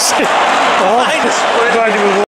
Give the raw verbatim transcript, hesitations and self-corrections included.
shit. Oh, I just put glad you was